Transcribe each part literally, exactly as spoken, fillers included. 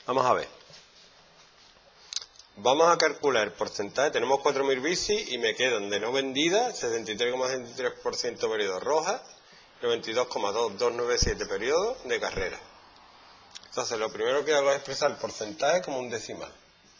Vamos a ver. Vamos a calcular el porcentaje. Tenemos cuatro mil bicis y me quedan de no vendidas sesenta y tres coma sesenta y tres por ciento periodo roja, noventa y dos coma doscientos noventa y siete periodo de carrera. Entonces lo primero que hago es expresar el porcentaje como un decimal.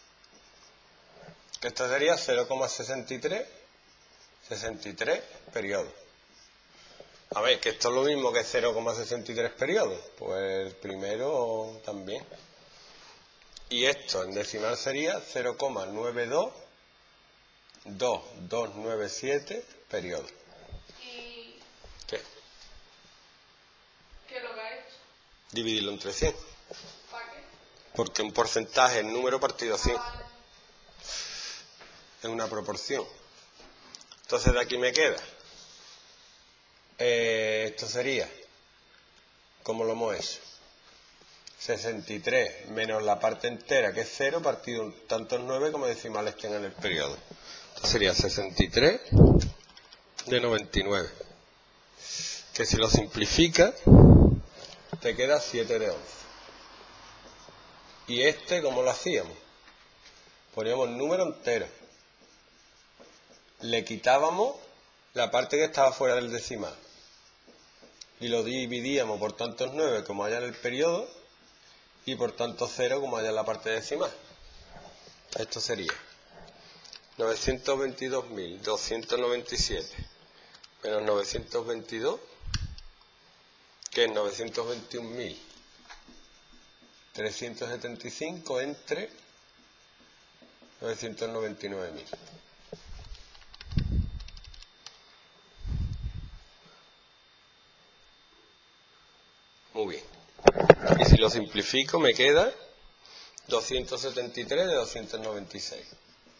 Que esto sería cero coma sesenta y tres, sesenta y tres periodos. A ver, que esto es lo mismo que cero coma sesenta y tres periodos. Pues el primero también. Y esto en decimal sería cero coma nueve dos dos dos nueve siete periodos. ¿Y ¿Qué? qué es lo que ha hecho? Dividirlo entre cien. ¿Para qué? Porque un porcentaje, el número partido a cien, Ah, vale. es una proporción. Entonces de aquí me queda. Eh, esto sería, ¿cómo lo hemos hecho? sesenta y tres menos la parte entera, que es cero, partido tantos nueve como decimales tengan el periodo. Entonces sería sesenta y tres de noventa y nueve. Que si lo simplifica, te queda siete de once. Y este, ¿cómo lo hacíamos? Poníamos el número entero. Le quitábamos la parte que estaba fuera del decimal. Y lo dividíamos por tantos nueve como haya en el periodo. Y por tanto cero como haya en la parte decimal. Esto sería novecientos veintidós mil doscientos noventa y siete menos novecientos veintidós, que es novecientos veintiún mil trescientos setenta y cinco entre novecientos noventa y nueve mil. Muy bien. Y si lo simplifico me queda doscientos setenta y tres de doscientos noventa y seis.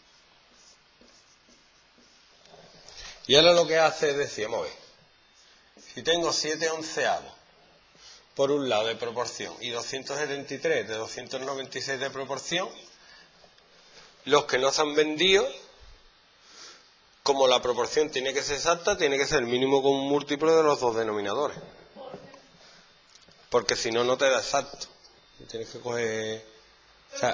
Y ahora lo que hace es decir, vamos a ver, si tengo siete onceavos por un lado de proporción y doscientos setenta y tres de doscientos noventa y seis de proporción, los que no se han vendido, como la proporción tiene que ser exacta, tiene que ser el mínimo común múltiplo de los dos denominadores. Porque si no, no te da exacto. Tienes que coger... O sea,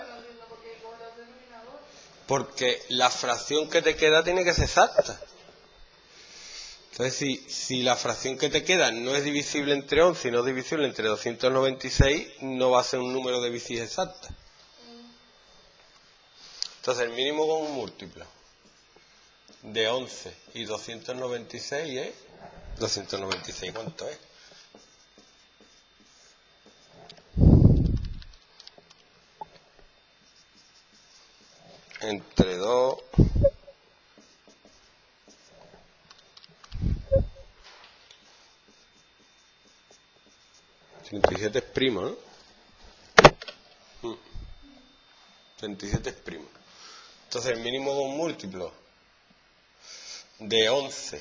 porque la fracción que te queda tiene que ser exacta. Entonces, si, si la fracción que te queda no es divisible entre once y no es divisible entre doscientos noventa y seis, no va a ser un número de bicis exacta. Entonces, el mínimo común múltiplo de once y doscientos noventa y seis es... doscientos noventa y seis, ¿cuánto es? Entre dos... treinta y siete es primo, ¿no? treinta y siete es primo. Entonces el mínimo común múltiplo de once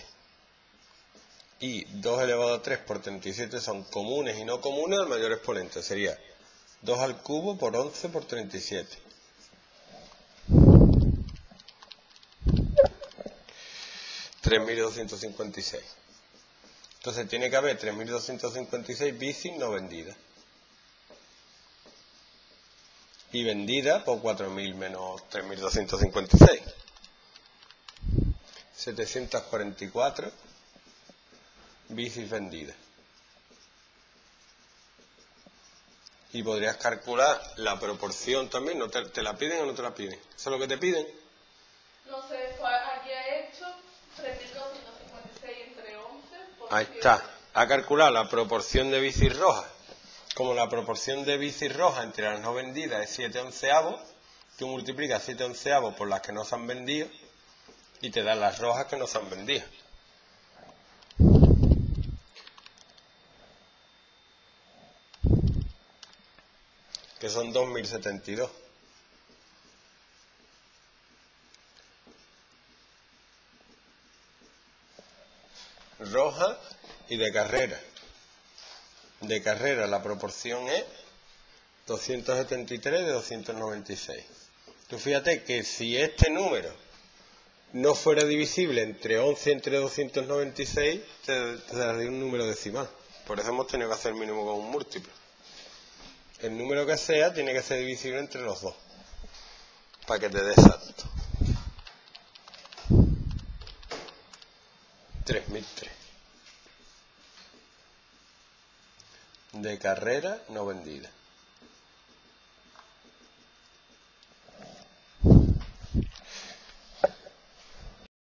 y dos elevado a tres por treinta y siete son comunes y no comunes al mayor exponente. Sería dos al cubo por once por treinta y siete. tres mil doscientos cincuenta y seis. Entonces tiene que haber tres mil doscientos cincuenta y seis bicis no vendidas. Y vendidas por cuatro mil menos tres mil doscientos cincuenta y seis. setecientos cuarenta y cuatro bicis vendidas. Y podrías calcular la proporción también. ¿No te, te la piden o no te la piden? ¿Eso es lo que te piden? No sé, pues aquí ha hecho tres mil doscientos cincuenta y seis entre once. Ahí está. Ha calculado la proporción de bicis rojas. Como la proporción de bicis rojas entre las no vendidas es siete onceavos, tú multiplicas siete onceavos por las que no se han vendido y te dan las rojas que no se han vendido. Que son dos mil setenta y dos. Roja y de carrera. De carrera la proporción es doscientos setenta y tres de doscientos noventa y seis. Tú fíjate que si este número no fuera divisible entre once y entre doscientos noventa y seis, te, te daría un número decimal. Por eso hemos tenido que hacer el mínimo común múltiplo. el número que sea tiene que ser divisible entre los dos, para que te dé exacto. tres mil tres. De carrera no vendida.